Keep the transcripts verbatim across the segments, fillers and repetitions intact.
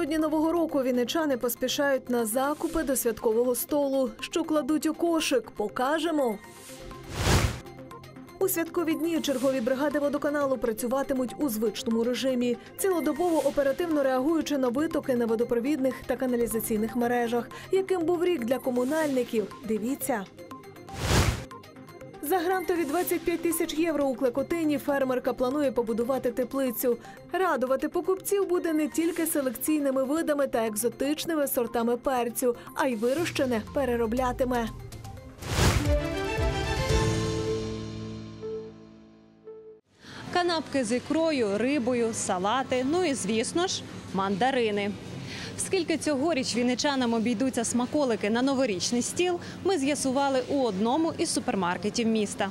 Напередодні Нового року вінничани поспішають на закупи до святкового столу. Що кладуть у кошик, покажемо. У святкові дні чергові бригади водоканалу працюватимуть у звичному режимі, цілодобово оперативно реагуючи на витоки на водопровідних та каналізаційних мережах. Яким був рік для комунальників? Дивіться. За грантові двадцять п'ять тисяч євро у Клекотині фермерка планує побудувати теплицю. Радувати покупців буде не тільки селекційними видами та екзотичними сортами перцю, а й вирощене перероблятиме. Канапки з ікрою, рибою, салати, ну і, звісно ж, мандарини. Скільки цьогоріч вінничанам обійдуться смаколики на новорічний стіл, ми з'ясували у одному із супермаркетів міста.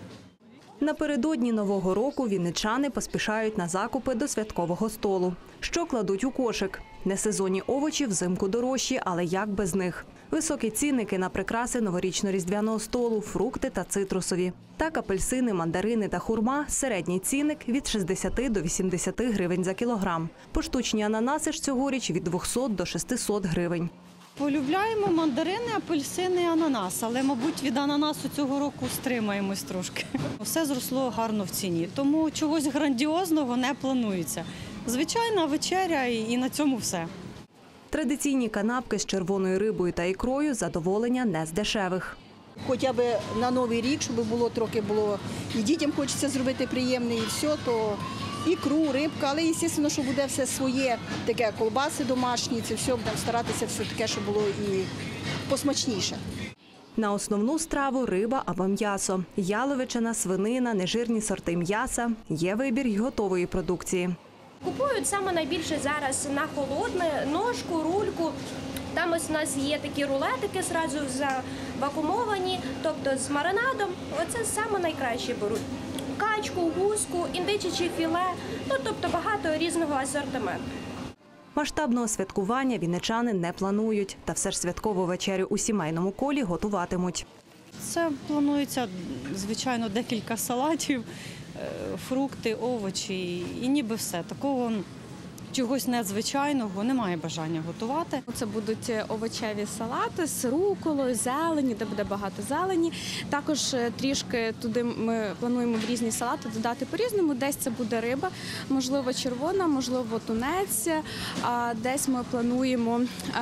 Напередодні Нового року вінничани поспішають на закупи до святкового столу. Що кладуть у кошик? Несезонні овочі взимку дорожчі, але як без них? Високі цінники на прикраси новорічно-різдвяного столу, фрукти та цитрусові. Так, апельсини, мандарини та хурма – середній цінник від шістдесяти до вісімдесяти гривень за кілограм. Поштучні ананаси ж цьогоріч від двохсот до шестисот гривень. Полюбляємо мандарини, апельсини, ананас, але, мабуть, від ананасу цього року стримаємось трошки. Все зросло гарно в ціні, тому чогось грандіозного не планується. Звичайна вечеря і на цьому все. Традиційні канапки з червоною рибою та ікрою – задоволення не з дешевих. Хоча б на Новий рік, щоб було трохи було, і дітям хочеться зробити приємне, і все, то ікру, рибка, але, звісно, що буде все своє, таке ковбаси домашні, це все, будемо старатися все таке, щоб було і посмачніше. На основну страву – риба або м'ясо. Яловичина, свинина, нежирні сорти м'яса. Є вибір й готової продукції. Купують саме найбільше зараз на холодне, ножку, рульку. Там ось у нас є такі рулетики, одразу завакумовані, тобто з маринадом. Оце саме найкраще беруть. Качку, гуску, індичиче філе, ну тобто багато різного асортименту. Масштабного святкування вінничани не планують. Та все ж святкову вечерю у сімейному колі готуватимуть. Це планується, звичайно, декілька салатів, фрукти, овочі і ніби все. Такого чогось надзвичайного немає бажання готувати. Це будуть овочеві салати з руколою, зелені, де буде багато зелені. Також трішки туди ми плануємо в різні салати додати по-різному. Десь це буде риба, можливо червона, можливо тунець. А десь ми плануємо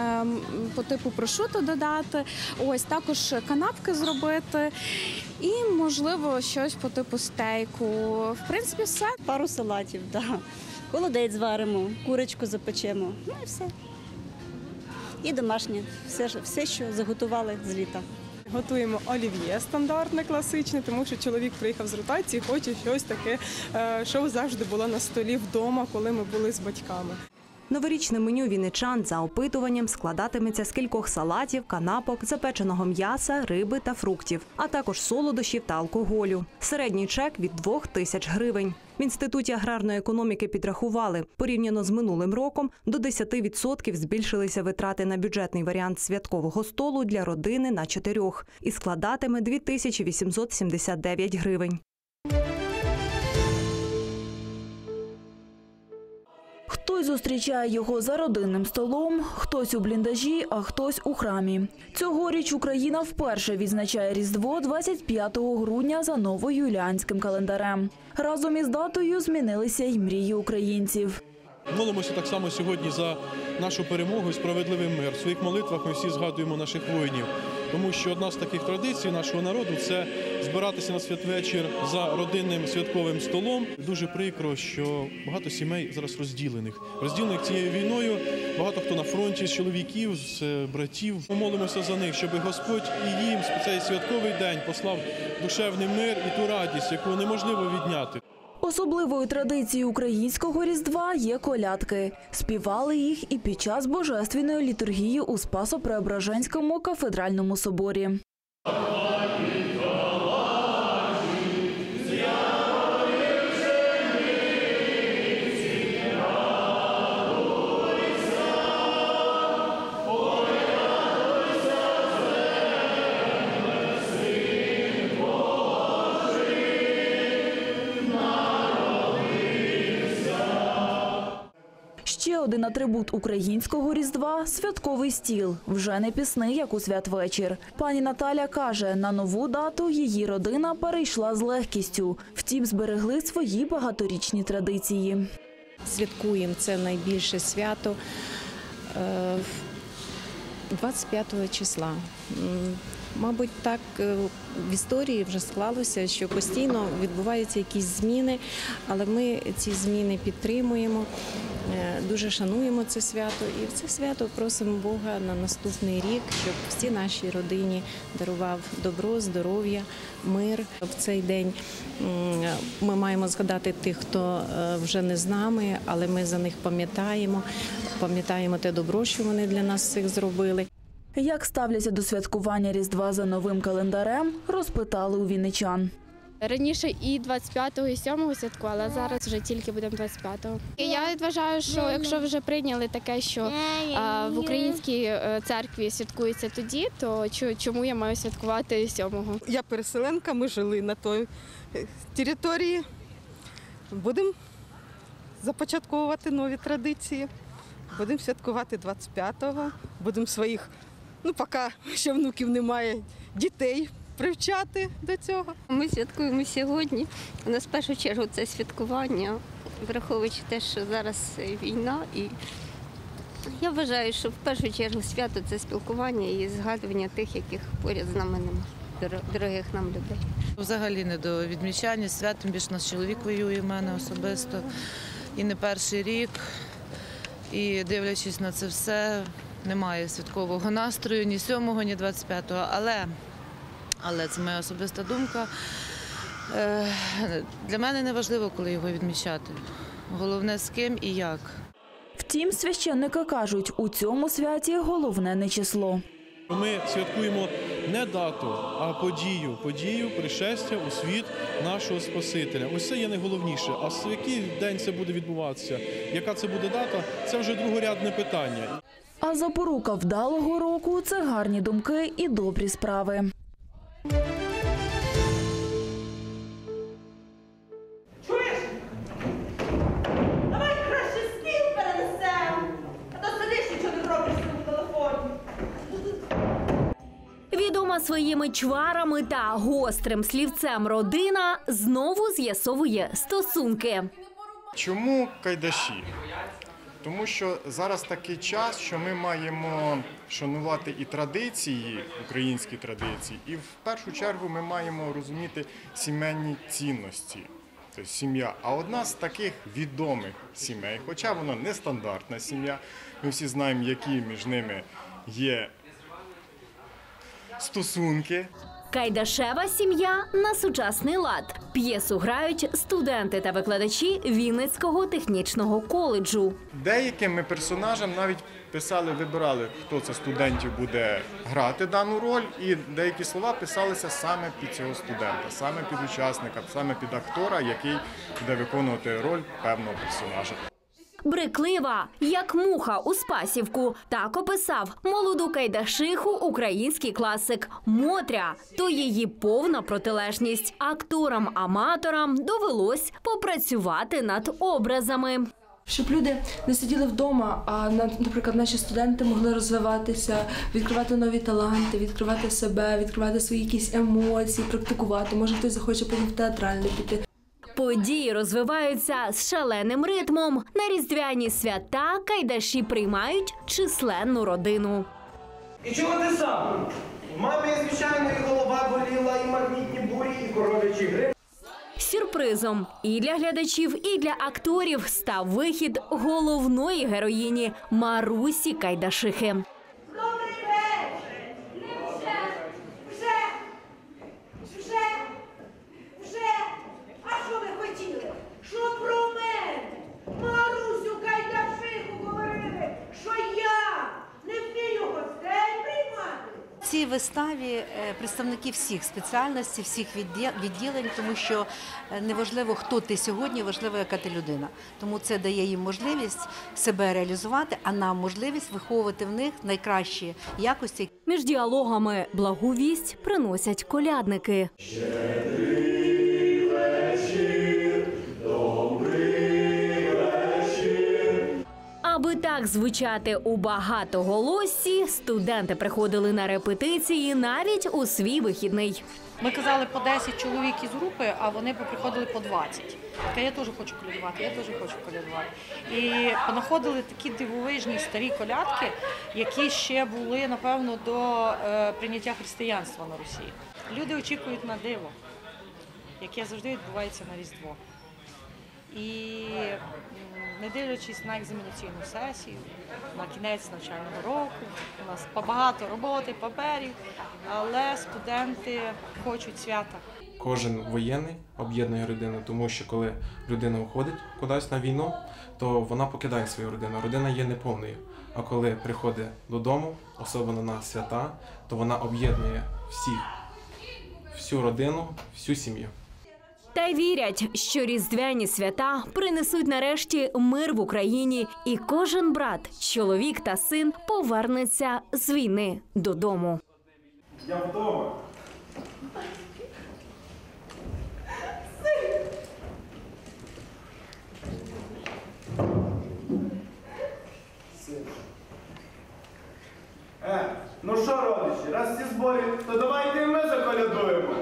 по типу прошуто додати. Ось також канапки зробити. І, можливо, щось по типу стейку. В принципі, все. Пару салатів, так. Да. Холодець зваримо, курочку запечемо, ну і все. І домашнє, все, все, що заготували з літа. Готуємо олів'є стандартне, класичне, тому що чоловік приїхав з ротації, хоче щось таке, що завжди було на столі вдома, коли ми були з батьками. Новорічне меню вінничан за опитуванням складатиметься з кількох салатів, канапок, запеченого м'яса, риби та фруктів, а також солодощів та алкоголю. Середній чек від двох тисяч гривень. В Інституті аграрної економіки підрахували, порівняно з минулим роком до десяти відсотків збільшилися витрати на бюджетний варіант святкового столу для родини на чотирьох і складатиме дві тисячі вісімсот сімдесят дев'ять гривень. Хтось зустрічає його за родинним столом, хтось у бліндажі, а хтось у храмі. Цьогоріч Україна вперше відзначає Різдво двадцять п'ятого грудня за новоюліанським календарем. Разом із датою змінилися й мрії українців. Молимося так само сьогодні за нашу перемогу і справедливий мир. В своїх молитвах ми всі згадуємо наших воїнів. Тому що одна з таких традицій нашого народу – це збиратися на святвечір за родинним святковим столом. Дуже прикро, що багато сімей зараз розділених. Розділених цією війною, багато хто на фронті, з чоловіків, з братів. Ми молимося за них, щоб Господь і їм в цей святковий день послав душевний мир і ту радість, яку неможливо відняти. Особливою традицією українського Різдва є колядки. Співали їх і під час божественної літургії у Спасо-Преображенському кафедральному соборі. Ще один атрибут українського Різдва – святковий стіл. Вже не пісний, як у святвечір. Пані Наталя каже, на нову дату її родина перейшла з легкістю. Втім, зберегли свої багаторічні традиції. Святкуємо це найбільше свято двадцять п'ятого числа. Мабуть, так в історії вже склалося, що постійно відбуваються якісь зміни, але ми ці зміни підтримуємо, дуже шануємо це свято. І в це свято просимо Бога на наступний рік, щоб всі нашій родині дарував добро, здоров'я, мир. В цей день ми маємо згадати тих, хто вже не з нами, але ми за них пам'ятаємо, пам'ятаємо те добро, що вони для нас всіх зробили. Як ставляться до святкування Різдва за новим календарем, розпитали у вінничан. Раніше і двадцять п'ятого, і сьомого святкували, а зараз вже тільки будемо двадцять п'ятого. Я вважаю, що якщо вже прийняли таке, що а, в українській церкві святкується тоді, то чому я маю святкувати сьомого? Я переселенка, ми жили на той території. Будемо започатковувати нові традиції. Будемо святкувати двадцять п'ятого, будемо своїх, ну поки ще внуків немає, дітей привчати до цього. Ми святкуємо сьогодні. У нас в першу чергу це святкування, враховуючи те, що зараз війна. І я вважаю, що в першу чергу свято – це спілкування і згадування тих, яких поряд з нами немає, дорогих нам людей. Взагалі не до відмічання свят, тим більше наш чоловік воює в мене особисто і не перший рік. І дивлячись на це все, немає святкового настрою ні сьомого, ні двадцять п'ятого. Але, але це моя особиста думка. Для мене не важливо, коли його відмічати. Головне, з ким і як. Втім, священники кажуть, у цьому святі головне не число. Ми святкуємо не дату, а подію. Подію пришестя у світ нашого Спасителя. Ось це є найголовніше. А в який день це буде відбуватися, яка це буде дата, це вже другорядне питання. А запорука вдалого року – це гарні думки і добрі справи. Відома своїми чварами та гострим слівцем родина знову з'ясовує стосунки. Чому кайдаші? Тому що зараз такий час, що ми маємо шанувати і традиції, українські традиції, і в першу чергу ми маємо розуміти сімейні цінності. Тобто сім'я. А одна з таких відомих сімей, хоча вона не стандартна сім'я, ми всі знаємо, які між ними є стосунки. Кайдашева сім'я на сучасний лад. П'єсу грають студенти та викладачі Вінницького технічного коледжу. Деяким ми персонажам навіть писали, вибирали, хто це студентів буде грати дану роль, і деякі слова писалися саме під цього студента, саме під учасника, саме під актора, який буде виконувати роль певного персонажа. Бриклива, як муха у Спасівку. Так описав молоду кайдашиху український класик Мотря. То її повна протилежність. Акторам-аматорам довелось попрацювати над образами. Щоб люди не сиділи вдома, а, наприклад, наші студенти могли розвиватися, відкривати нові таланти, відкривати себе, відкривати свої якісь емоції, практикувати. Може, хтось захоче потім в театральне піти. Події розвиваються з шаленим ритмом. На різдвяні свята кайдаші приймають численну родину. І чого ти сам? У мами, звичайно, і голова боліла, і магнітні бурі, і коров'ячі гриби. Сюрпризом і для глядачів, і для акторів став вихід головної героїні Марусі Кайдашихи. В цій виставі представники всіх спеціальностей, всіх відділень, тому що неважливо, хто ти сьогодні, важливо, яка ти людина. Тому це дає їм можливість себе реалізувати, а нам можливість виховувати в них найкращі якості. Між діалогами благу вість приносять колядники. Щедрий вечір, добрий вечір. Аби так так звучати у багатоголоссі, студенти приходили на репетиції навіть у свій вихідний. Ми казали по десять чоловік із групи, а вони приходили по двадцять. Така, я теж хочу колядувати, я теж хочу колядувати. І понаходили такі дивовижні старі колядки, які ще були, напевно, до е, прийняття християнства на Росії. Люди очікують на диво, яке завжди відбувається на Різдво. І не дивлячись на екзаменаційну сесію, на кінець навчального року, у нас багато роботи, паперів, але студенти хочуть свята. Кожен воєнний об'єднує родину, тому що коли людина уходить кудись на війну, то вона покидає свою родину. Родина є неповною. А коли приходить додому, особливо на свята, то вона об'єднує всіх, всю родину, всю сім'ю. Та й вірять, що різдвяні свята принесуть нарешті мир в Україні, і кожен брат, чоловік та син повернеться з війни додому. Я вдома. Е, ну що, родичі, раз ці зборі, то давайте і ми заколядуємо.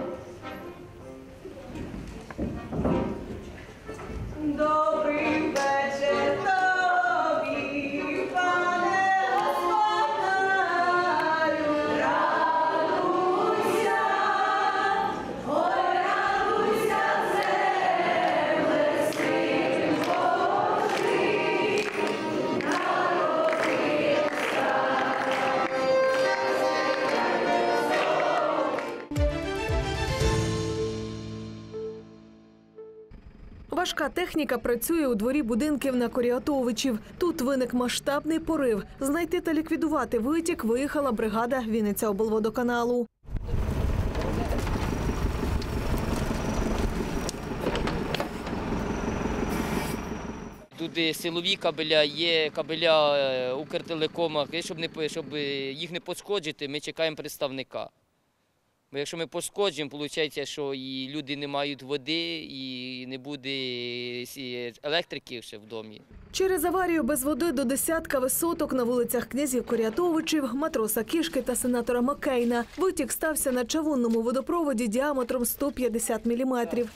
Добрий вечір тобі, пане господарю, радуйся, ой, радуйся, земле, син Божий, народився. Важка техніка працює у дворі будинків на Коріатовичів. Тут виник масштабний порив. Знайти та ліквідувати витік виїхала бригада Вінницяоблводоканалу. Тут силові кабеля, є кабеля Укртелекома, щоб, не, щоб їх не пошкоджити, ми чекаємо представника. Бо якщо ми пошкоджуємо, виходить, що і люди не мають води, і не буде електрики ще в домі. Через аварію без води до десятка висоток на вулицях князів Коріатовичів, матроса Кішки та сенатора Маккейна. Витік стався на чавунному водопроводі діаметром сто п'ятдесят міліметрів.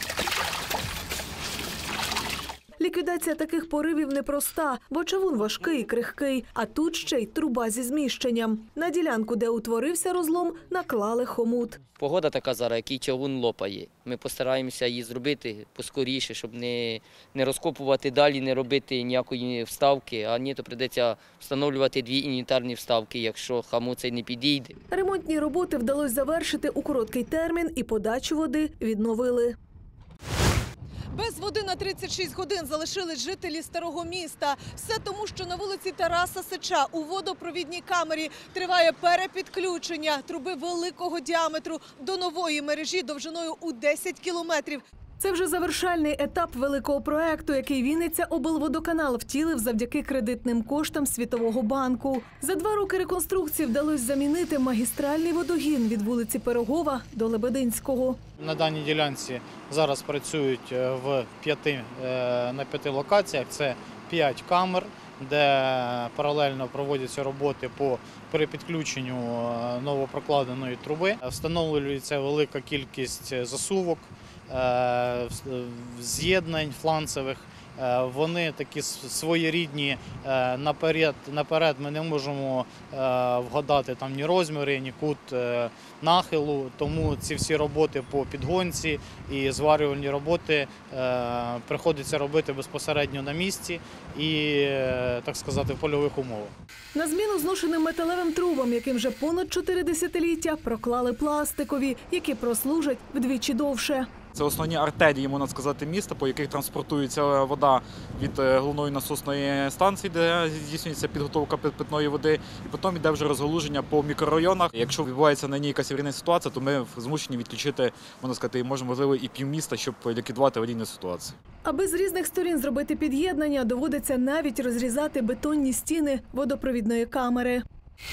Ліквідація таких поривів непроста, бо чавун важкий і крихкий, а тут ще й труба зі зміщенням. На ділянку, де утворився розлом, наклали хомут. Погода така зараз, який човун лопає. Ми постараємося її зробити поскоріше, щоб не, не розкопувати далі, не робити ніякої вставки, а ні, то прийдеться встановлювати дві інвентарні вставки, якщо хомут цей не підійде. Ремонтні роботи вдалося завершити у короткий термін і подачу води відновили. Без води на тридцять шість годин залишились жителі Старого міста. Все тому, що на вулиці Тараса Сича у водопровідній камері триває перепідключення труби великого діаметру до нової мережі довжиною у десять кілометрів. Це вже завершальний етап великого проекту, який Вінницяоблводоканал втілив завдяки кредитним коштам Світового банку. За два роки реконструкції вдалося замінити магістральний водогін від вулиці Пирогова до Лебединського. На даній ділянці зараз працюють в п'яти, на п'яти локаціях. Це п'ять камер, де паралельно проводяться роботи по перепідключенню новопрокладеної труби. Встановлюється велика кількість засувок, з'єднань фланцевих. Вони такі своєрідні, наперед, наперед ми не можемо вгадати там ні розміри, ні кут нахилу, тому ці всі роботи по підгонці і зварювальні роботи приходиться робити безпосередньо на місці і, так сказати, в польових умовах. На зміну зношеним металевим трубам, яким вже понад чотири десятиліття, проклали пластикові, які прослужать вдвічі довше. Це основні артерії, можна сказати, міста, по яких транспортується вода від головної насосної станції, де здійснюється підготовка питної води, і потім йде вже розгалуження по мікрорайонах. Якщо відбувається на ній якась аварійна ситуація, то ми змушені відключити, можна сказати, може, можливо, і півміста, щоб ліквідувати аварійну ситуацію. Аби з різних сторін зробити під'єднання, доводиться навіть розрізати бетонні стіни водопровідної камери.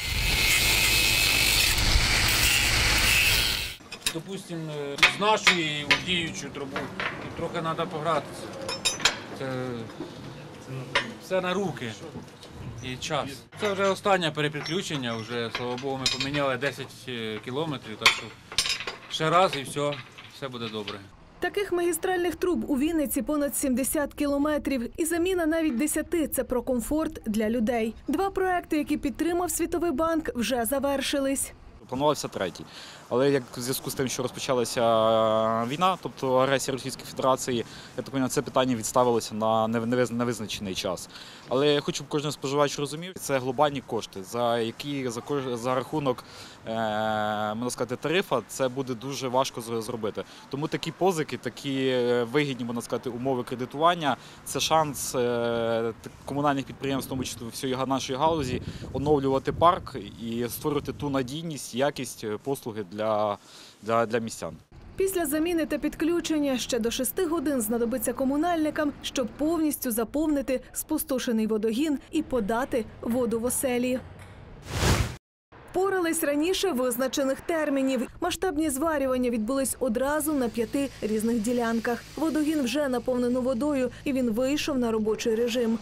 Допустимо, з нашої у діючу трубу, тут трохи треба погратися. Це, це все на руки і час. Це вже останнє перепідключення, вже, слава Богу, ми поміняли десять кілометрів, так що ще раз і все, все буде добре. Таких магістральних труб у Вінниці понад сімдесят кілометрів. І заміна навіть десяти – це про комфорт для людей. Два проекти, які підтримав Світовий банк, вже завершились. Планувався третій. Але як в зв'язку з тим, що розпочалася війна, тобто агресія Російської Федерації, я так розумію, це питання відставилося на невизначений час. Але я хочу, щоб кожен споживач розумів, це глобальні кошти, за які за, за рахунок е, можна сказати, тарифа це буде дуже важко зробити. Тому такі позики, такі вигідні, можна сказати, умови кредитування – це шанс е, комунальних підприємств, в тому числі всієї нашої галузі, оновлювати парк і створювати ту надійність, якість послуги для Для, для, для містян. Після заміни та підключення ще до шести годин знадобиться комунальникам, щоб повністю заповнити спустошений водогін і подати воду в оселі. Впорались раніше визначених термінів. Масштабні зварювання відбулись одразу на п'яти різних ділянках. Водогін вже наповнено водою, і він вийшов на робочий режим.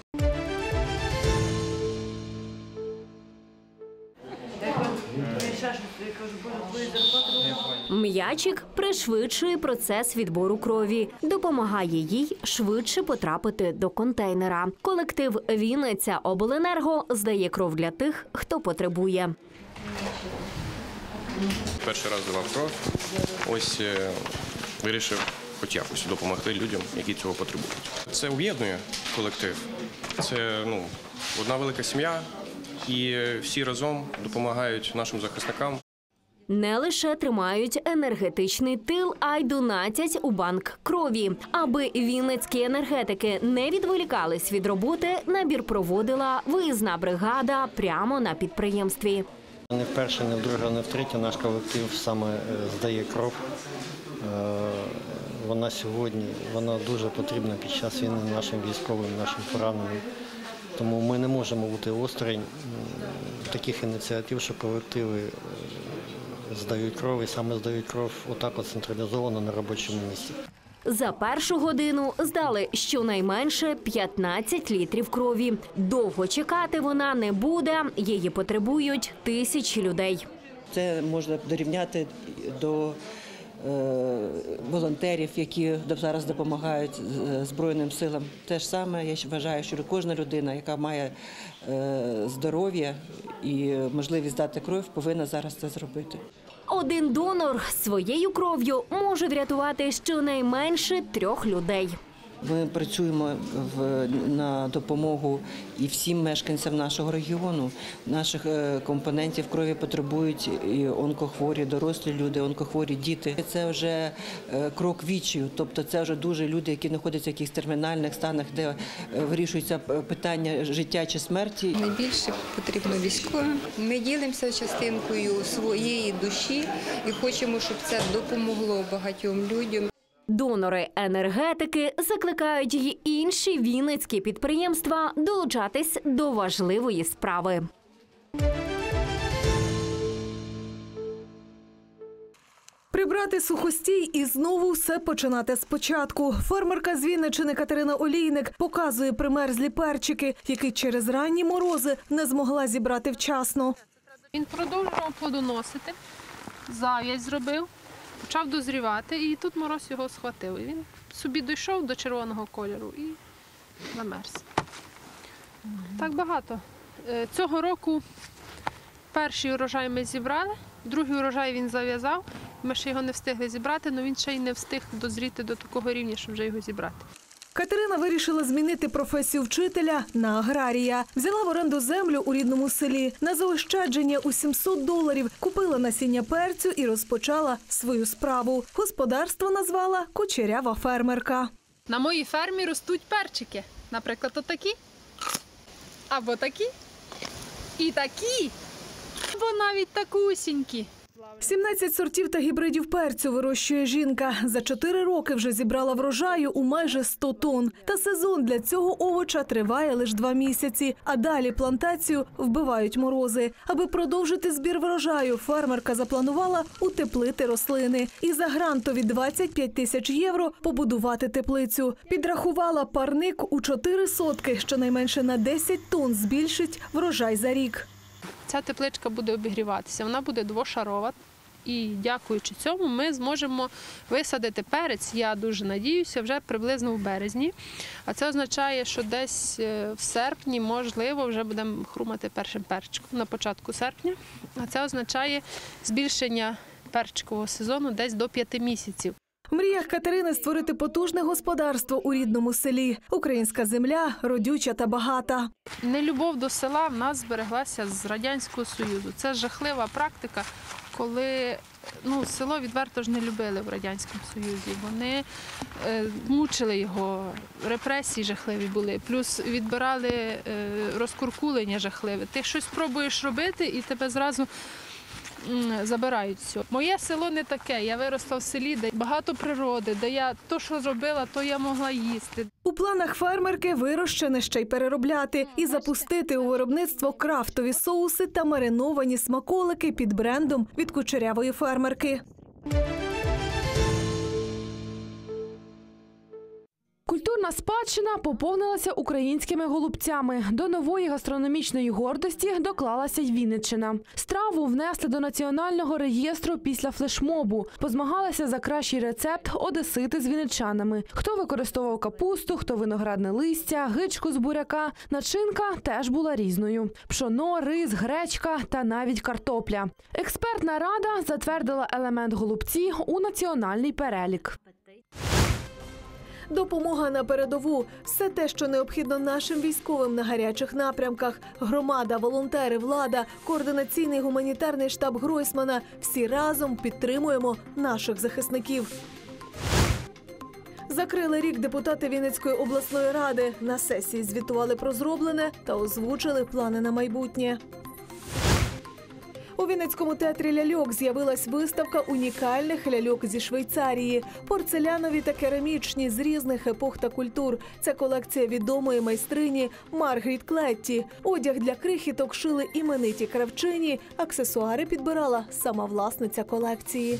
М'ячик пришвидшує процес відбору крові, допомагає їй швидше потрапити до контейнера. Колектив Вінниця Обленерго здає кров для тих, хто потребує. Перший раз давав кров, ось вирішив хоч якось допомогти людям, які цього потребують. Це об'єднує колектив, це ну, одна велика сім'я, і всі разом допомагають нашим захисникам. Не лише тримають енергетичний тил, а й донатять у банк крові. Аби вінницькі енергетики не відволікались від роботи, набір проводила виїзна бригада прямо на підприємстві. Не вперше, не вдруге, не втретє наш колектив саме здає кров. Вона сьогодні, вона дуже потрібна під час війни нашим військовим, нашим пораненим. Тому ми не можемо бути осторонь таких ініціатив, що колективи здають кров і саме здають кров отак от централізовано на робочому місці. За першу годину здали щонайменше п'ятнадцять літрів крові. Довго чекати вона не буде, її потребують тисячі людей. Це можна дорівняти до волонтерів, які зараз допомагають Збройним силам. Те ж саме, я вважаю, що кожна людина, яка має здоров'я і можливість дати кров, повинна зараз це зробити. Один донор своєю кров'ю може врятувати щонайменше трьох людей. Ми працюємо в, на допомогу і всім мешканцям нашого регіону. Наших компонентів крові потребують і онкохворі, дорослі люди, онкохворі діти. Це вже крок відчаю, тобто це вже дуже люди, які знаходяться в якихось термінальних станах, де вирішується питання життя чи смерті. Найбільше потрібно військовим. Ми ділимося частинкою своєї душі і хочемо, щоб це допомогло багатьом людям. Донори-енергетики закликають й інші вінницькі підприємства долучатись до важливої справи. Прибрати сухостій і знову все починати спочатку. Фермерка з Вінниччини Катерина Олійник показує примерзлі перчики, які через ранні морози не змогла зібрати вчасно. Він продовжував плодоносити, зав'язь зробив. Почав дозрівати, і тут мороз його схватив. І він собі дійшов до червоного кольору і замерз. Так багато. Цього року перший урожай ми зібрали, другий урожай він зав'язав. Ми ще його не встигли зібрати, але він ще й не встиг дозріти до такого рівня, щоб вже його зібрати. Катерина вирішила змінити професію вчителя на аграрія. Взяла в оренду землю у рідному селі. На заощадження у сімсот доларів купила насіння перцю і розпочала свою справу. Господарство назвала «Кучерява фермерка». На моїй фермі ростуть перчики. Наприклад, отакі, або такі, і такі, або навіть такусінькі. сімнадцять сортів та гібридів перцю вирощує жінка. За чотири роки вже зібрала врожаю у майже сто тонн. Та сезон для цього овоча триває лише два місяці. А далі плантацію вбивають морози. Аби продовжити збір врожаю, фермерка запланувала утеплити рослини. І за грантові двадцять п'ять тисяч євро побудувати теплицю. Підрахувала, парник у чотири сотки, щонайменше на десять тонн збільшить врожай за рік. Ця тепличка буде обігріватися, вона буде двошарова. І дякуючи цьому ми зможемо висадити перець, я дуже надіюся, вже приблизно в березні. А це означає, що десь в серпні, можливо, вже будемо хрумати першим перчиком на початку серпня. А це означає збільшення перчикового сезону десь до п'яти місяців. В мріях Катерини створити потужне господарство у рідному селі. Українська земля родюча та багата. Нелюбов до села в нас збереглася з Радянського Союзу. Це жахлива практика, коли ну, село відверто ж не любили в Радянському Союзі. Вони е, мучили його, репресії жахливі були, плюс відбирали е, розкуркулення жахливе. Ти щось пробуєш робити і тебе зразу забирають все. Моє село не таке. Я виросла в селі, де багато природи, де я то, що зробила, то я могла їсти. У планах фермерки вирощене ще й переробляти і запустити у виробництво крафтові соуси та мариновані смаколики під брендом від кучерявої фермерки. Культурна спадщина поповнилася українськими голубцями. До нової гастрономічної гордості доклалася й Вінниччина. Страву внесли до національного реєстру після флешмобу. Позмагалися за кращий рецепт одесити з вінничанами. Хто використовував капусту, хто виноградне листя, гичку з буряка. Начинка теж була різною. Пшоно, рис, гречка та навіть картопля. Експертна рада затвердила елемент голубці у національний перелік. Допомога на передову – все те, що необхідно нашим військовим на гарячих напрямках. Громада, волонтери, влада, координаційний гуманітарний штаб Гройсмана – всі разом підтримуємо наших захисників. Закрили рік депутати Вінницької обласної ради. На сесії звітували про зроблене та озвучили плани на майбутнє. У Вінницькому театрі ляльок з'явилась виставка унікальних ляльок зі Швейцарії. Порцелянові та керамічні з різних епох та культур. Це колекція відомої майстрині Маргарет Клетті. Одяг для крихіток шили імениті кравчині, аксесуари підбирала сама власниця колекції.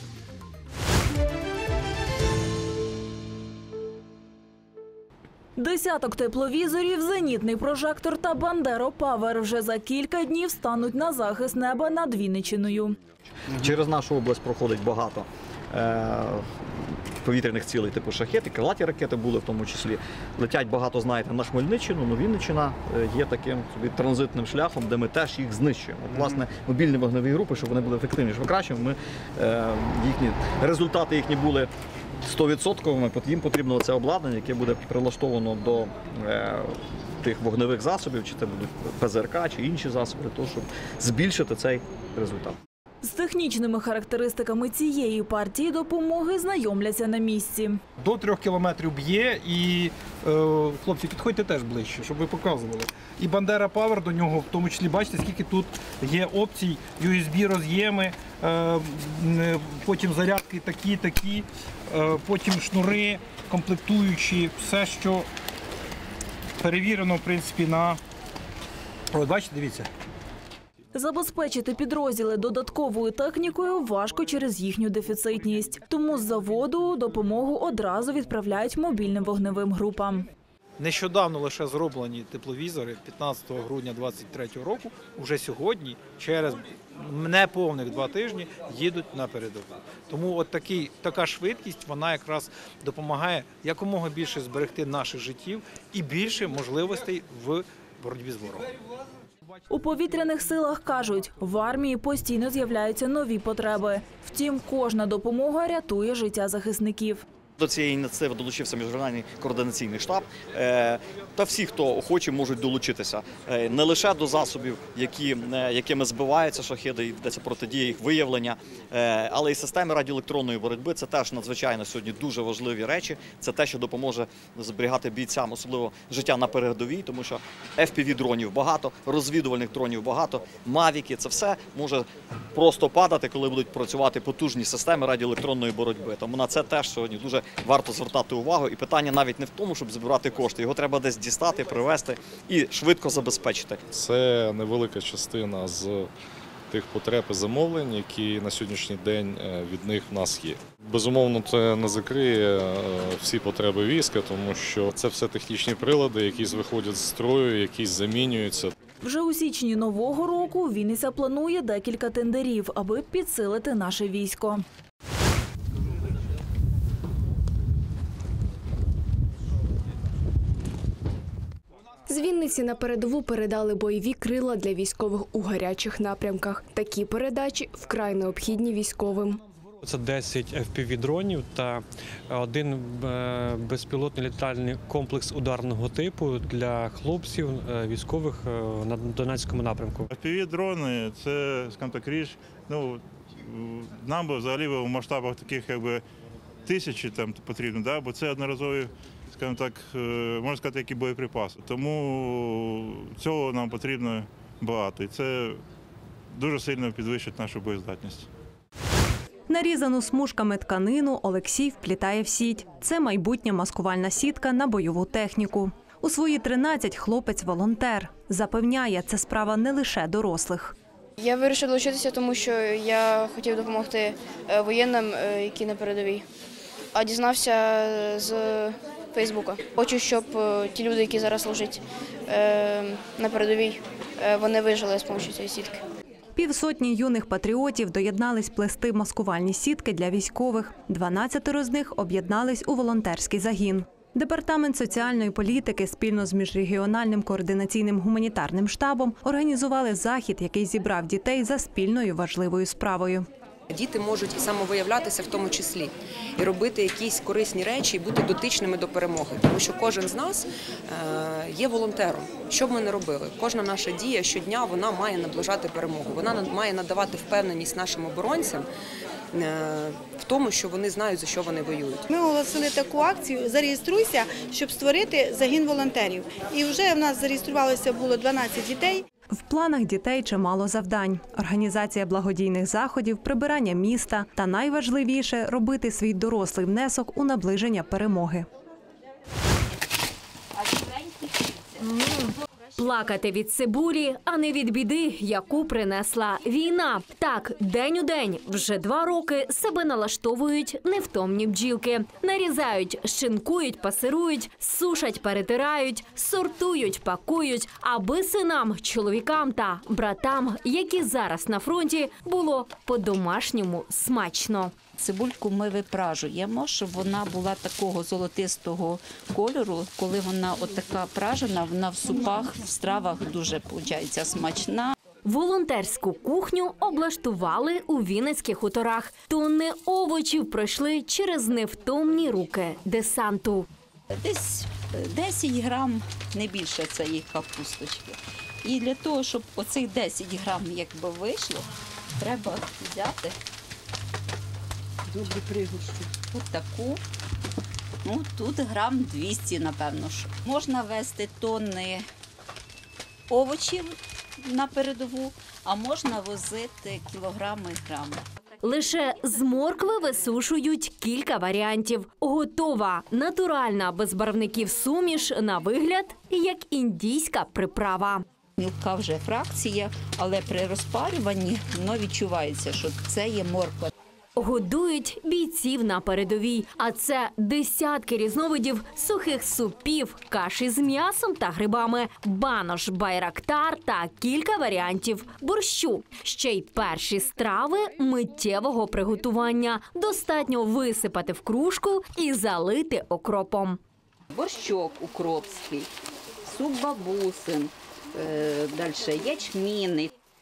Десяток тепловізорів, зенітний прожектор та Бандера Павер вже за кілька днів стануть на захист неба над Вінниччиною. Через нашу область проходить багато е, повітряних цілей, типу шахети, крилаті ракети були в тому числі. Летять багато, знаєте, на Хмельниччину, но Вінниччина є таким собі транзитним шляхом, де ми теж їх знищуємо. От, власне, мобільні вогневі групи, щоб вони були ефективніші, покращені, ми, е, їхні, результати їхні були сто відсотків, їм потрібно це обладнання, яке буде прилаштовано до е, тих вогневих засобів, чи це будуть ПЗРК, чи інші засоби, для того, щоб збільшити цей результат. З технічними характеристиками цієї партії допомоги знайомляться на місці. До трьох кілометрів б'є і, е, хлопці, підходьте теж ближче, щоб ви показували. І Бандера Павер до нього, в тому числі, бачите, скільки тут є опцій, ю ес бі роз'єми, е, потім зарядки такі, такі, е, потім шнури, комплектуючі, все, що перевірено, в принципі, на... От, бачите, дивіться. Забезпечити підрозділи додатковою технікою важко через їхню дефіцитність. Тому з заводу допомогу одразу відправляють мобільним вогневим групам. Нещодавно лише зроблені тепловізори п'ятнадцятого грудня двадцять третього року, вже сьогодні, через неповних два тижні, їдуть на передову. Тому от такий, така швидкість, вона якраз допомагає якомога більше зберегти наших життів і більше можливостей в боротьбі з ворогом. У повітряних силах кажуть, в армії постійно з'являються нові потреби. Втім, кожна допомога рятує життя захисників. До цієї ініціативи долучився міжрегіональний координаційний штаб та всі, хто охочі, можуть долучитися. Не лише до засобів, які, якими збиваються шахеди, йдеться протидія їх виявлення, але й системи радіоелектронної боротьби. Це теж надзвичайно сьогодні дуже важливі речі. Це те, що допоможе зберігати бійцям, особливо життя на передовій, тому що еф пі ві-дронів багато, розвідувальних дронів багато, мавіки – це все може просто падати, коли будуть працювати потужні системи радіоелектронної боротьби. Тому на це теж сьогодні дуже варто звертати увагу. І питання навіть не в тому, щоб збирати кошти. Його треба десь дістати, привезти і швидко забезпечити. Це невелика частина з тих потреб і замовлень, які на сьогоднішній день від них в нас є. Безумовно, це не закриє всі потреби війська, тому що це все технічні прилади, якісь виходять з строю, якісь замінюються. Вже у січні нового року Вінниця планує декілька тендерів, аби підсилити наше військо. З Вінниці на передову передали бойові крила для військових у гарячих напрямках. Такі передачі вкрай необхідні військовим. Це десять еф пі ві-дронів та один безпілотний літальний комплекс ударного типу для хлопців військових на Донецькому напрямку. еф пі ві-дрони – це, скажімо так, річ, ну, нам би взагалі в масштабах таких, якби, тисячі там потрібно, да? Бо це одноразові, скажімо так, можна сказати, які боєприпаси. Тому цього нам потрібно багато, і це дуже сильно підвищить нашу боєздатність. Нарізану смужками тканину Олексій вплітає в сіть. Це майбутня маскувальна сітка на бойову техніку. У свої тринадцять хлопець – волонтер. Запевняє, це справа не лише дорослих. Я вирішив долучитися, тому що я хотів допомогти воєнним, які на передовій. А дізнався з Фейсбука. Хочу, щоб ті люди, які зараз служать на передовій, вони вижили з допомогою цієї сітки. Півсотні юних патріотів доєднались плести маскувальні сітки для військових. дванадцятеро з них об'єднались у волонтерський загін. Департамент соціальної політики спільно з міжрегіональним координаційним гуманітарним штабом організували захід, який зібрав дітей за спільною важливою справою. Діти можуть і самовиявлятися в тому числі, і робити якісь корисні речі, і бути дотичними до перемоги. Тому що кожен з нас є волонтером. Що б ми не робили? Кожна наша дія щодня, вона має наближати перемогу. Вона має надавати впевненість нашим оборонцям в тому, що вони знають, за що вони воюють. Ми оголосили таку акцію «Зареєструйся», щоб створити загін волонтерів. І вже в нас зареєструвалося було дванадцять дітей. В планах дітей чимало завдань. Організація благодійних заходів, прибирання міста та найважливіше – робити свій дорослий внесок у наближення перемоги. Плакати від цибулі, а не від біди, яку принесла війна. Так, день у день, вже два роки себе налаштовують невтомні бджілки. Нарізають, шинкують, пасирують, сушать, перетирають, сортують, пакують, аби синам, чоловікам та братам, які зараз на фронті, було по-домашньому смачно. Цибульку ми випражуємо, щоб вона була такого золотистого кольору. Коли вона отака пражена, вона в супах, в стравах дуже, виходить, смачна. Волонтерську кухню облаштували у Вінницьких хуторах. Тонни овочів пройшли через невтомні руки десанту. Десь десять грам, не більше цієї капусточки. І для того, щоб оцих десять грам якби вийшло, треба взяти добру пригоршню. Ось таку. Ну, тут грам двісті, напевно. Що. Можна вести тонни овочів на передову, а можна возити кілограми і грами. Лише з моркви висушують кілька варіантів. Готова натуральна без барвників суміш на вигляд, як індійська приправа. Мілка вже фракція, але при розпарюванні воно відчувається, що це є морква. Годують бійців на передовій, а це десятки різновидів сухих супів, каші з м'ясом та грибами, банош, байрактар та кілька варіантів борщу. Ще й перші страви миттєвого приготування. Достатньо висипати в кружку і залити окропом. Борщок укропський, суп бабусин, далі ячмінний.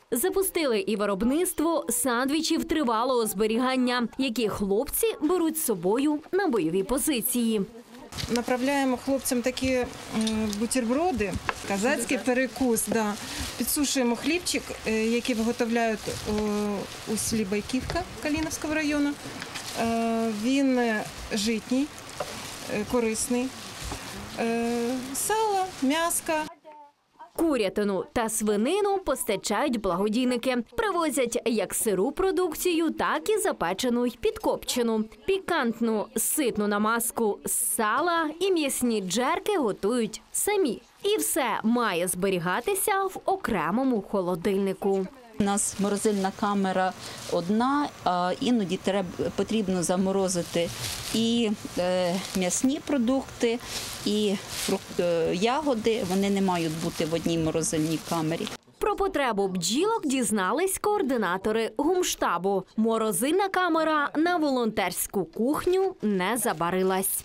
Запустили і виробництво сандвічів тривалого зберігання, які хлопці беруть з собою на бойові позиції. Направляємо хлопцям такі е, бутерброди, казацький перекус. Да. Підсушуємо хлібчик, е, який виготовляють е, у селі Байківка Каліновського району. Е, він житній, е, корисний. Е, сало, м'яско. Курятину та свинину постачають благодійники. Привозять як сиру продукцію, так і запечену й підкопчену. Пікантну ситну намазку з сала і м'ясні джерки готують самі. І все має зберігатися в окремому холодильнику. У нас морозильна камера одна, а іноді треба, потрібно заморозити і е, м'ясні продукти, і фрукт, е, ягоди. Вони не мають бути в одній морозильній камері. Про потребу бджілок дізнались координатори гумштабу. Морозильна камера на волонтерську кухню не забарилась.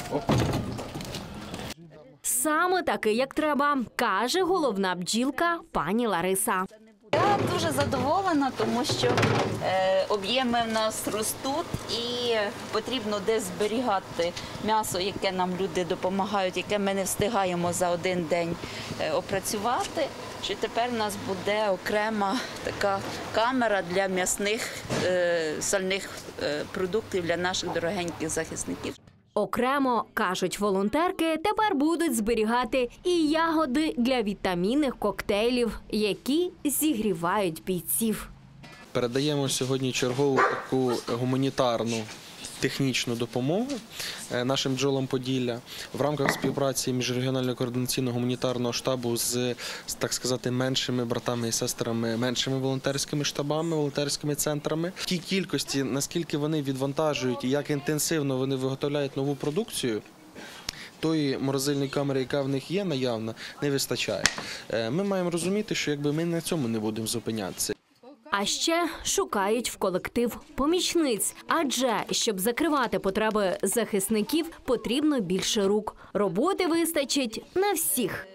Саме таки, як треба, каже головна бджілка пані Лариса. Я дуже задоволена, тому що е, об'єми в нас ростуть і потрібно десь зберігати м'ясо, яке нам люди допомагають, яке ми не встигаємо за один день е, опрацювати. Що тепер у нас буде окрема така камера для м'ясних е, сальних е, продуктів для наших дорогеньких захисників. Окремо, кажуть волонтерки, тепер будуть зберігати і ягоди для вітамінних коктейлів, які зігрівають бійців. Передаємо сьогодні чергову таку гуманітарну технічну допомогу нашим бджолам Поділля в рамках співпраці міжрегіонального координаційного гуманітарного штабу з, так сказати, меншими братами і сестрами, меншими волонтерськими штабами, волонтерськими центрами. В тій кількості, наскільки вони відвантажують і як інтенсивно вони виготовляють нову продукцію, тої морозильної камери, яка в них є наявна, не вистачає. Ми маємо розуміти, що якби ми на цьому не будемо зупинятися. А ще шукають в колектив помічниць, адже, щоб закривати потреби захисників, потрібно більше рук. Роботи вистачить на всіх.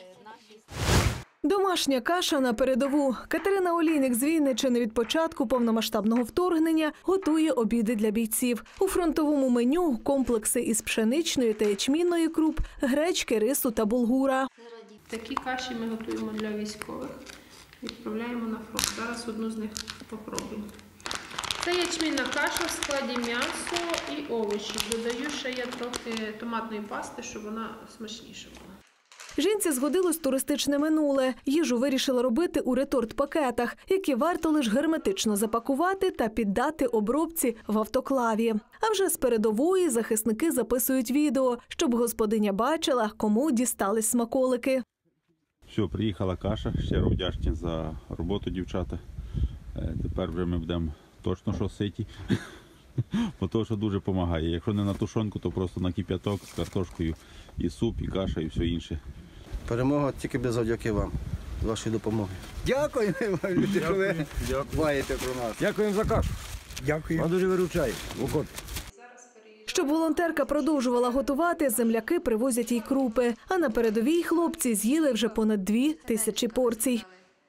Домашня каша на передову. Катерина Олійник з Вінниччини від початку повномасштабного вторгнення готує обіди для бійців. У фронтовому меню комплекси із пшеничної та ячмінної круп, гречки, рису та булгура. Такі каші ми готуємо для військових. Відправляємо на фронт. Зараз одну з них попробуємо. Це ячмінна каша в складі м'ясо і овочі. Додаю ще я трохи томатної пасти, щоб вона смачніша була. Жінці згодилось туристичне минуле. Їжу вирішила робити у реторт-пакетах, які варто лише герметично запакувати та піддати обробці в автоклаві. А вже з передової захисники записують відео, щоб господиня бачила, кому дістались смаколики. Все, приїхала каша, щиро вдячні за роботу, дівчата. Тепер вже ми будемо точно що ситі, бо то, що дуже допомагає. Якщо не на тушонку, то просто на кип'яток з картошкою, і суп, і каша, і все інше. Перемога тільки без завдяки вам, вашої допомоги. Дякую вам, люди, що ви дбаєте про нас. Дякуємо за кашу. Дякую. Вам дуже виручає. Щоб волонтерка продовжувала готувати, земляки привозять їй крупи. А на передовій хлопці з'їли вже понад дві тисячі порцій.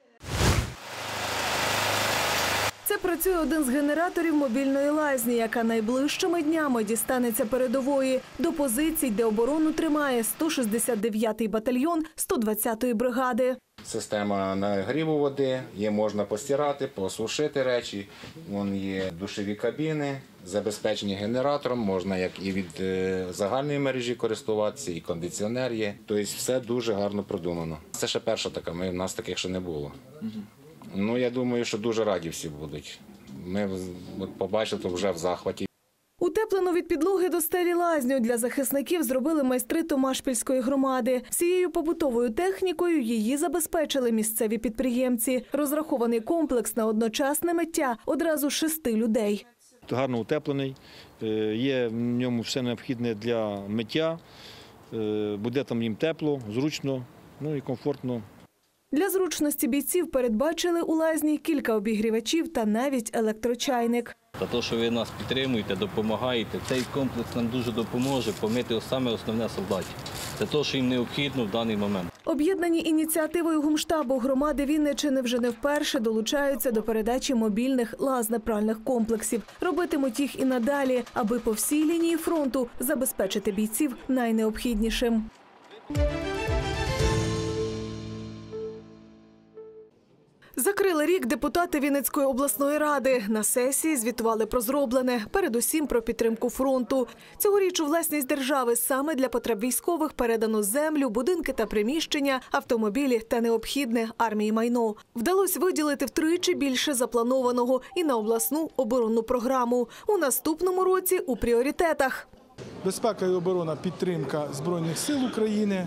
Це працює один з генераторів мобільної лазні, яка найближчими днями дістанеться передової до позицій, де оборону тримає сто шістдесят дев'ятий батальйон сто двадцятої бригади. Система нагріву води, її можна постирати, посушити речі, вон є душові кабіни, забезпечені генератором, можна як і від загальної мережі користуватися, і кондиціонер є. Тобто все дуже гарно продумано. Це ще перша така, ми, в нас таких ще не було. Ну, я думаю, що дуже раді всі будуть. Ми побачили, то вже в захваті. Утеплену від підлоги до стелі лазню для захисників зробили майстри Томашпільської громади. Всією побутовою технікою її забезпечили місцеві підприємці. Розрахований комплекс на одночасне миття одразу шести людей. Гарно утеплений, є в ньому все необхідне для миття, буде там їм тепло, зручно, ну і комфортно. Для зручності бійців передбачили у лазні кілька обігрівачів та навіть електрочайник. За те, що ви нас підтримуєте, допомагаєте, цей комплекс нам дуже допоможе помити саме основне солдатів. Це те, що їм необхідно в даний момент. Об'єднані ініціативою гумштабу громади Вінниччини вже не вперше долучаються до передачі мобільних лазнепральних комплексів. Робитимуть їх і надалі, аби по всій лінії фронту забезпечити бійців найнеобхіднішим. Закрили рік депутати Вінницької обласної ради. На сесії звітували про зроблене, передусім про підтримку фронту. Цьогоріч у власність держави саме для потреб військових передано землю, будинки та приміщення, автомобілі та необхідне армії майно. Вдалося виділити втричі більше запланованого і на обласну оборонну програму. У наступному році у пріоритетах. Безпека і оборона, підтримка Збройних сил України,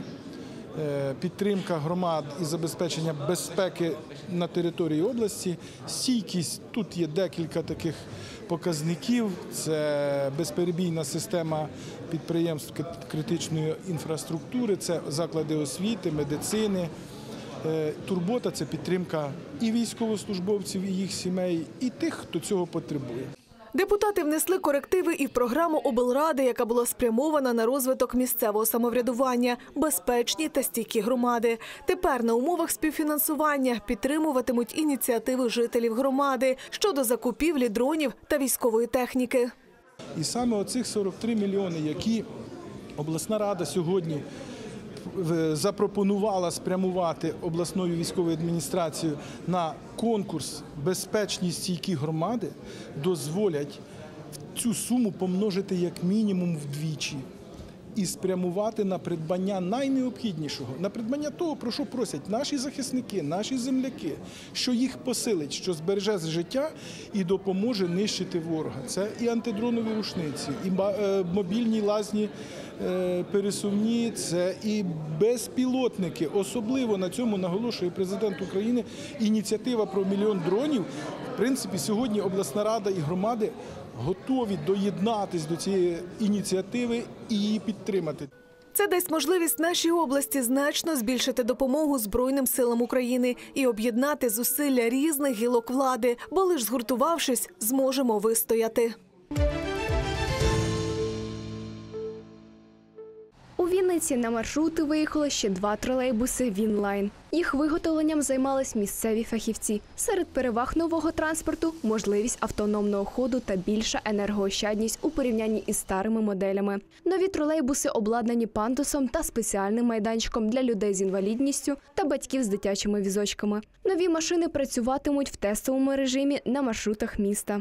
підтримка громад і забезпечення безпеки на території області, стійкість. Тут є декілька таких показників. Це безперебійна система підприємств критичної інфраструктури, це заклади освіти, медицини. Турбота – це підтримка і військовослужбовців, і їх сімей, і тих, хто цього потребує. Депутати внесли корективи і в програму облради, яка була спрямована на розвиток місцевого самоврядування, безпечні та стійкі громади. Тепер на умовах співфінансування підтримуватимуть ініціативи жителів громади щодо закупівлі дронів та військової техніки. І саме оцих сорок три мільйони, які обласна рада сьогодні запропонувала спрямувати обласною військовою адміністрацією на конкурс «Безпечні стійкі громади», дозволять цю суму помножити як мінімум вдвічі і спрямувати на придбання найнеобхіднішого, на придбання того, про що просять наші захисники, наші земляки, що їх посилить, що збереже життя і допоможе нищити ворога. Це і антидронові рушниці, і мобільні лазні пересувні, це і безпілотники. Особливо на цьому наголошує президент України. Ініціатива про мільйон дронів. В принципі, сьогодні обласна рада і громади готові доєднатись до цієї ініціативи і її підтримати. Це дасть можливість нашій області значно збільшити допомогу Збройним силам України і об'єднати зусилля різних гілок влади, бо лише згуртувавшись, зможемо вистояти. У Вінниці на маршрути виїхало ще два тролейбуси «Вінлайн». Їх виготовленням займались місцеві фахівці. Серед переваг нового транспорту – можливість автономного ходу та більша енергоощадність у порівнянні із старими моделями. Нові тролейбуси обладнані пандусом та спеціальним майданчиком для людей з інвалідністю та батьків з дитячими візочками. Нові машини працюватимуть в тестовому режимі на маршрутах міста.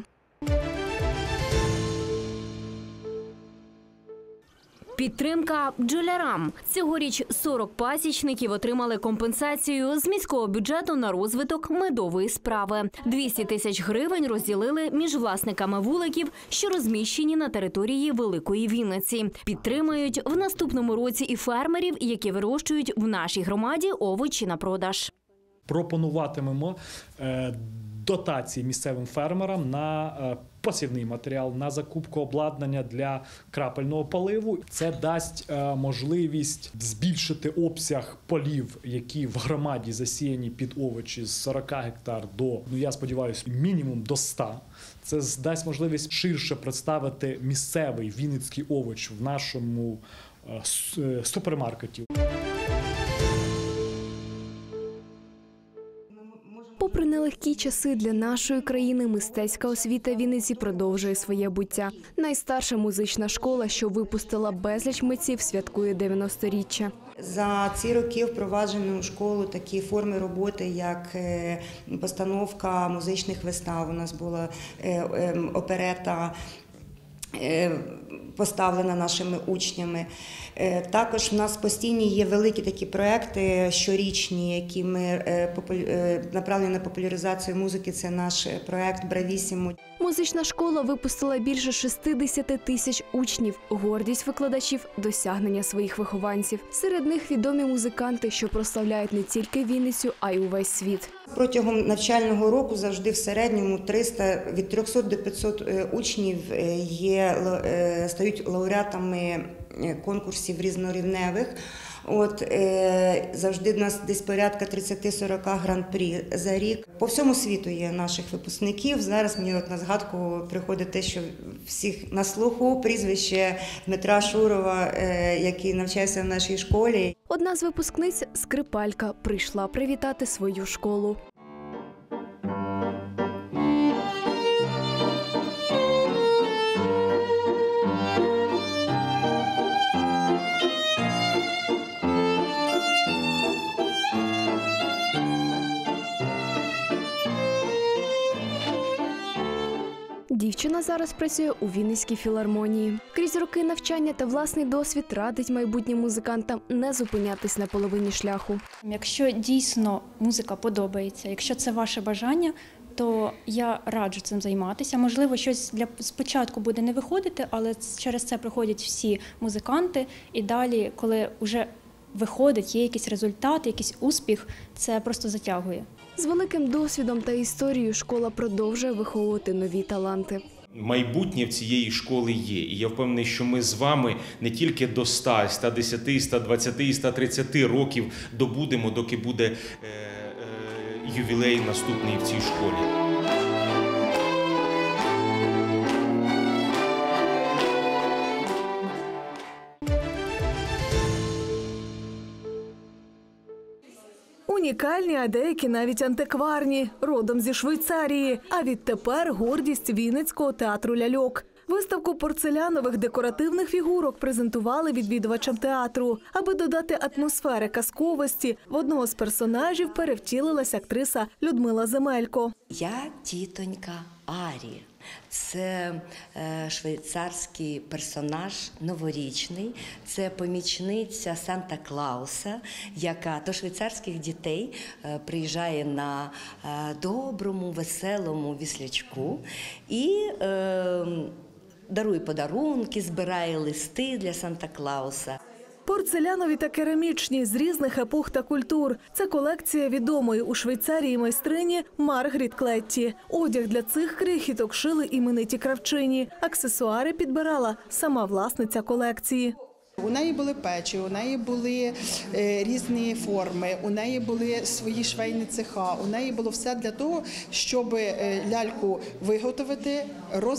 Підтримка бджолярам. Цьогоріч сорок пасічників отримали компенсацію з міського бюджету на розвиток медової справи. двісті тисяч гривень розділили між власниками вуликів, що розміщені на території Великої Вінниці. Підтримають в наступному році і фермерів, які вирощують в нашій громаді овочі на продаж. Пропонуватимемо дотації місцевим фермерам на посівний матеріал, на закупку обладнання для крапельного поливу. Це дасть можливість збільшити обсяг полів, які в громаді засіяні під овочі з сорока гектар до, ну я сподіваюся, мінімум до ста. Це дасть можливість ширше представити місцевий вінницький овоч в нашому супермаркеті. Попри нелегкі часи для нашої країни, мистецька освіта Вінниці продовжує своє буття. Найстарша музична школа, що випустила безліч митців, святкує дев'яносторіччя. За ці роки впроваджено у школу такі форми роботи, як постановка музичних вистав. У нас була оперета, поставлена нашими учнями. Також в нас постійні є великі такі проекти щорічні, які ми направлені на популяризацію музики. Це наш проект «Бравісімо». Музична школа випустила більше шістдесят тисяч учнів. Гордість викладачів – досягнення своїх вихованців. Серед них відомі музиканти, що прославляють не тільки Вінницю, а й увесь світ. Протягом навчального року завжди в середньому триста, від трьохсот до п'ятсот учнів є, стають лауреатами конкурсів різнорівневих. От, е, завжди в нас десь порядка тридцять-сорок гран-прі за рік. По всьому світу є наших випускників. Зараз мені от на згадку приходить те, що всіх на слуху прізвище Дмитра Шурова, е, який навчався в нашій школі. Одна з випускниць – скрипалька, прийшла привітати свою школу. Дівчина зараз працює у Вінницькій філармонії. Крізь роки навчання та власний досвід радить майбутнім музикантам не зупинятись на половині шляху. Якщо дійсно музика подобається, якщо це ваше бажання, то я раджу цим займатися. Можливо, щось для спочатку буде не виходити, але через це проходять всі музиканти. І далі, коли вже виходить, є якийсь результат, якийсь успіх, це просто затягує. З великим досвідом та історією школа продовжує виховувати нові таланти. Майбутнє в цієї школи є. І я впевнений, що ми з вами не тільки до ста, ста десяти, ста двадцяти, ста тридцяти років добудемо, доки буде е, е, ювілей наступний в цій школі. Унікальні, а деякі навіть антикварні, родом зі Швейцарії. А відтепер гордість Вінницького театру ляльок. Виставку порцелянових декоративних фігурок презентували відвідувачам театру. Аби додати атмосфери казковості, в одного з персонажів перевтілилась актриса Людмила Земелько. Я тітонька Арі. Це е, швейцарський персонаж новорічний, це помічниця Санта-Клауса, яка до швейцарських дітей е, приїжджає на е, доброму, веселому віслячку і е, дарує подарунки, збирає листи для Санта-Клауса. Порцелянові та керамічні з різних епох та культур. Це колекція відомої у Швейцарії майстрині Маргріт Клетті. Одяг для цих крихіток шили імениті кравчині. Аксесуари підбирала сама власниця колекції. У неї були печі, у неї були е, різні форми, у неї були свої швейні цеха, у неї було все для того, щоб е, ляльку виготовити,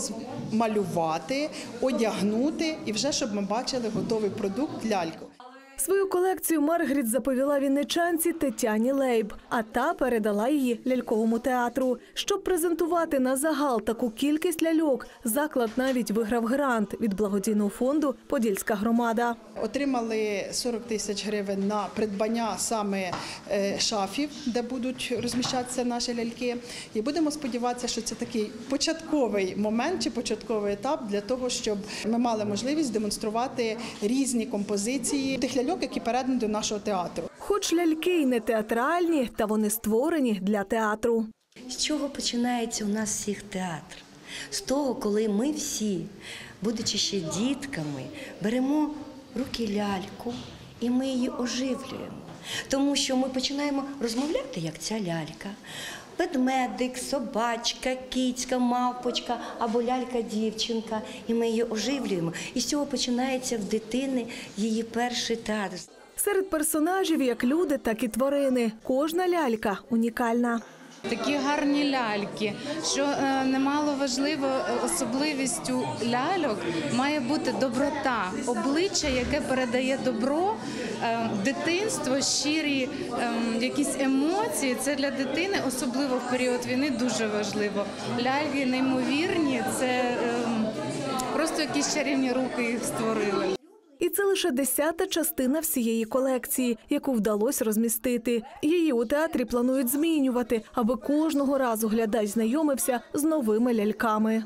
розмалювати, одягнути і вже, щоб ми бачили готовий продукт ляльку. Свою колекцію Маргріт заповіла вінничанці Тетяні Лейб, а та передала її ляльковому театру. Щоб презентувати на загал таку кількість ляльок, заклад навіть виграв грант від благодійного фонду «Подільська громада». Отримали сорок тисяч гривень на придбання саме шафів, де будуть розміщатися наші ляльки. І будемо сподіватися, що це такий початковий момент чи початковий етап для того, щоб ми мали можливість демонструвати різні композиції тих ляльок, які передані до нашого театру. Хоч ляльки й не театральні, та вони створені для театру. З чого починається у нас всіх театр? З того, коли ми всі, будучи ще дітками, беремо в руки ляльку і ми її оживлюємо. Тому що ми починаємо розмовляти, як ця лялька. Ведмедик, собачка, кицька, мавпочка або лялька-дівчинка. І ми її оживлюємо. І з цього починається в дитини її перший театр. Серед персонажів як люди, так і тварини. Кожна лялька унікальна. Такі гарні ляльки, що е, немало важливо, особливістю ляльок має бути доброта, обличчя, яке передає добро, е, дитинство, щирі е, якісь емоції. Це для дитини, особливо в період війни, дуже важливо. Ляльки неймовірні, це е, просто якісь чарівні руки їх створили. І це лише десята частина всієї колекції, яку вдалося розмістити. Її у театрі планують змінювати, аби кожного разу глядач знайомився з новими ляльками.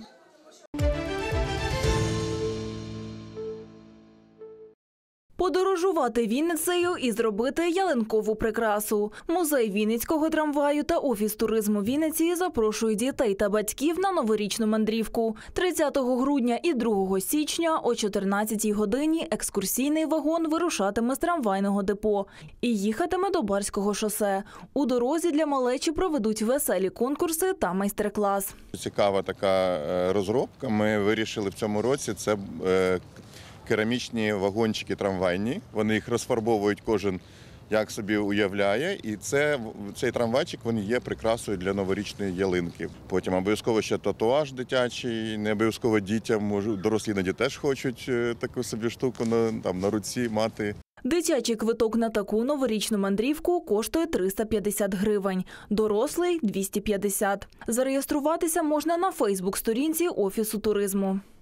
Подорожувати Вінницею і зробити ялинкову прикрасу. Музей Вінницького трамваю та Офіс туризму Вінниці запрошують дітей та батьків на новорічну мандрівку. тридцятого грудня і другого січня о чотирнадцятій годині екскурсійний вагон вирушатиме з трамвайного депо і їхатиме до Барського шосе. У дорозі для малечі проведуть веселі конкурси та майстер-клас. Цікава така розробка. Ми вирішили в цьому році це керамічні вагончики трамвайні. Вони їх розфарбовують кожен як собі уявляє, і це, цей трамвайчик він є прикрасою для новорічної ялинки. Потім обов'язково ще татуаж дитячий, не обов'язково дітям, може, дорослі іноді теж хочуть таку собі штуку на, там, на руці мати. Дитячий квиток на таку новорічну мандрівку коштує триста п'ятдесят гривень, дорослий – двісті п'ятдесят. Зареєструватися можна на фейсбук-сторінці Офісу туризму.